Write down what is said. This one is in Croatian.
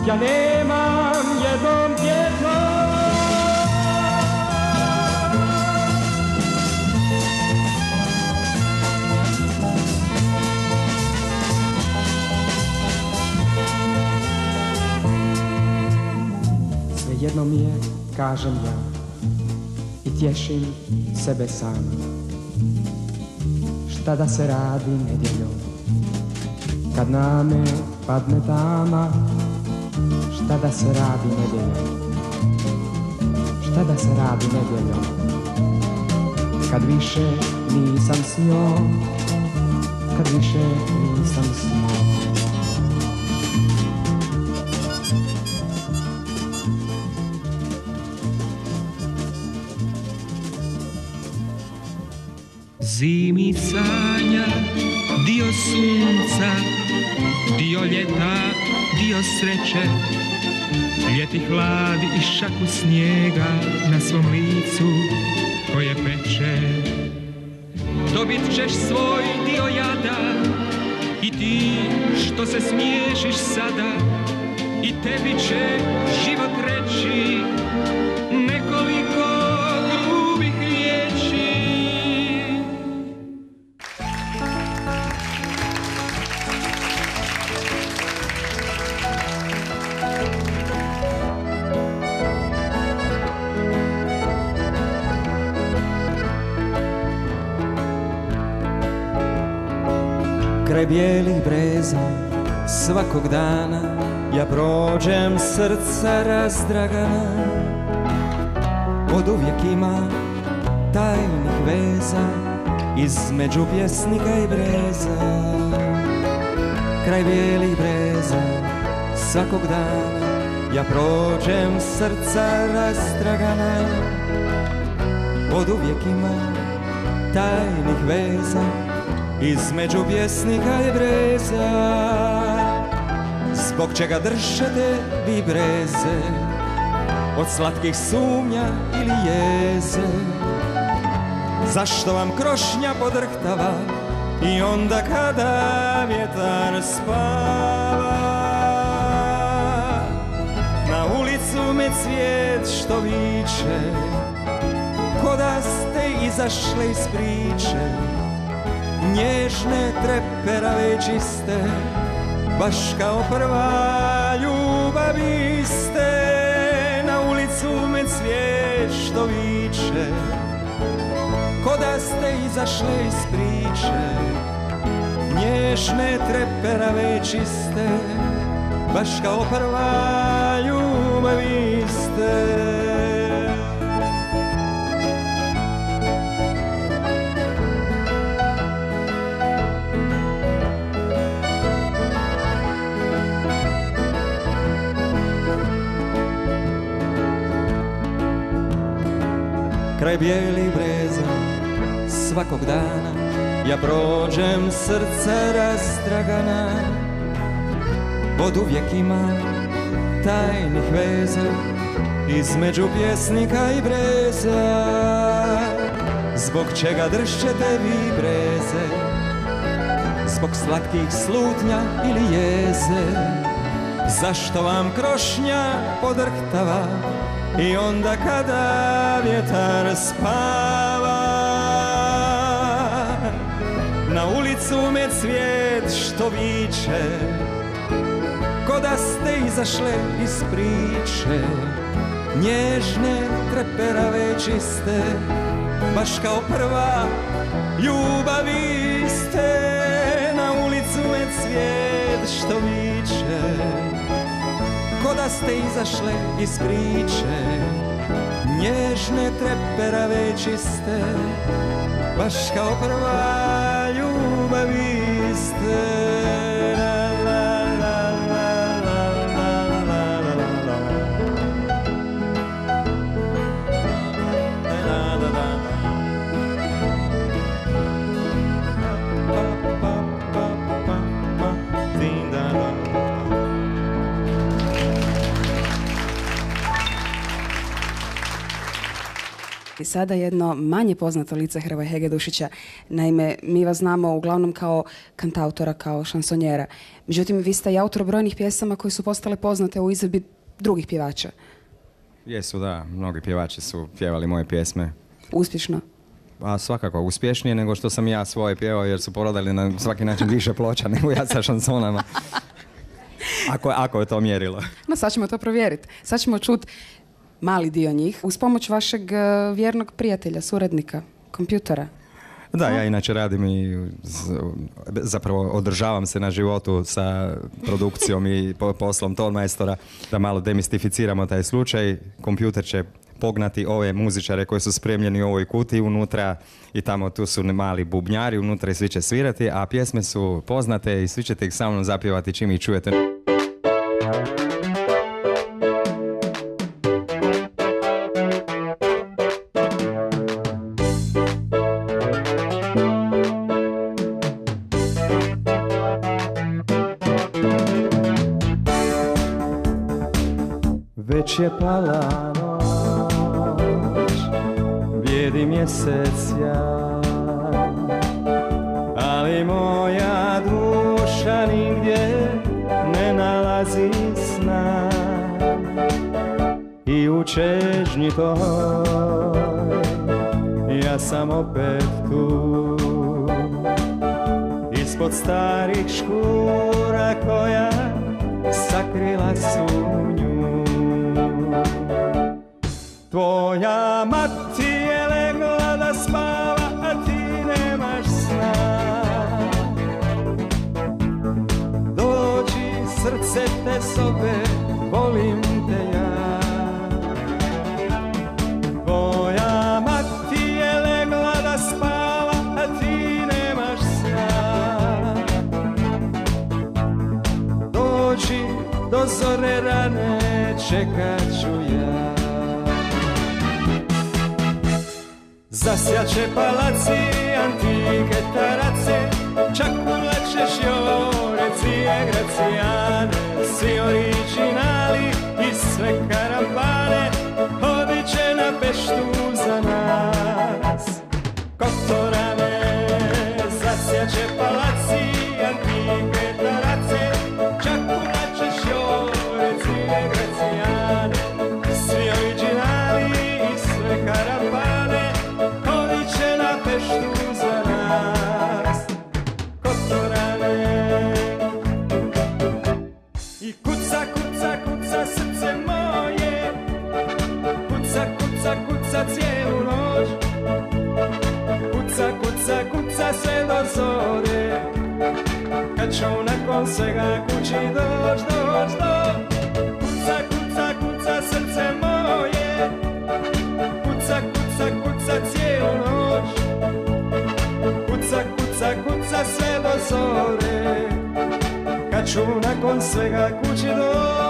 ja nemam jednom pjesmom. Svejedno mi je, kažem ja, i tješim sebe sam. Šta da se radi nedjeljom, kad na me padne tama? Šta da se radi nedjeljom, šta da se radi nedjeljom, kad više nisam s njom, kad više nisam s njom. Zimi sanja, dio sunca, dio ljeta, dio sreće. Ljeti hladi i šaku snijega na svom licu koje peče. Dobit ćeš svoj dio jada i ti što se smiješiš sada, i tebi će život reći nekoliko grubih riječi. Kraj bijelih breza svakog dana ja prođem srca razdragana. Oduvijek ima tajnih veza između pjesnika i breza. Kraj bijelih breza svakog dana ja prođem srca razdragana. Oduvijek ima tajnih veza između pjesnika i breza. Zbog čega držete vi breze od slatkih sumnja ili jeze? Zašto vam krošnja podrhtava i onda kada vjetar spava? Na ulicu me cvijet što viče, ko da ste izašle iz priče. Nježne treperave čiste, baš kao prva ljubav iste. Na ulicu me cvijet što viče, ko da ste izašle iz priče. Nježne treperave čiste, baš kao prva ljubav iste. Kraj bijelih breza svakog dana ja prođem srca razdragana. Oduvijek ima tajnih veza između pjesnika i breza. Zbog čega dršćete vi breze? Zbog slatkih slutnja ili jeze? Zašto vam krošnja podrhtava i onda kada vjetar spava? Na ulicu me cvijet što viče, ko da ste izašle iz priče. Nježne treperave čiste, baš kao prva ljubav iste. Na ulicu me cvijet što viče, ko da ste izašle iz priče. Nježne treperave čiste, baš kao prva ljubav iste. predstaviti sada jedno manje poznato lice Hrvoja Hegedushića. Naime, mi vas znamo uglavnom kao kantautora, kao šansonjera. Međutim, vi ste i autor brojnih pjesama koje su postale poznate u izvedbi drugih pjevača. Jesu, da. Mnogi pjevači su pjevali moje pjesme. Uspješno? A svakako, uspješnije nego što sam ja svoje pjevao, jer su prodali na svaki način više ploča nego ja sa šansonama. Ako je to mjerilo. No, sad ćemo to provjeriti. Sad ćemo čuti mali dio njih uz pomoć vašeg vjernog prijatelja, suradnika, kompjutora. Da, ja inače radim i zapravo održavam se na životu sa produkcijom i poslom tonmajstora da malo demistificiramo taj slučaj. Kompjuter će pognati ove muzičare koji su spremljeni u ovoj kutiji unutra i tamo tu su mali bubnjari unutra i svi će svirati, a pjesme su poznate i svi ćete ih sa mnom zapjevati čim ih čujete. Već je pala noć, bijedi mjesec jan, ali moja duša nigdje ne nalazi sna. I u čežnji toj ja sam opet tu, ispod starih škura koja sakrila su nju. Tvoja mati je legla da spava, a ti nemaš sna. Dođi, srce te zove, volim te ja. Tvoja mati je legla da spava, a ti nemaš sna. Dođi, do zore rane čekat ću ja. Zasjaće palaci, antike tarace, čak ulačeš Jorecije, Gracijane, svi originali i sve karambane, hodit će na Peštu za nas. Kotorane, zasjaće palaci, antike tarace, čak ulačeš Jorecije, Gracijane, svi originali i sve karambane, Peštu za nas, Kotorane. I kuca, kuca, kuca srce moje, kuca, kuca, kuca cijelu noć, kuca, kuca, kuca sve do zore, kad ću nakon svega kući doć, doć, doć. Kuca, kuca, kuca srce moje, kuca, kuca, kuca cijelu noć, kuca, kuca, kuca sve do zore, kad ću nakon svega kući doći.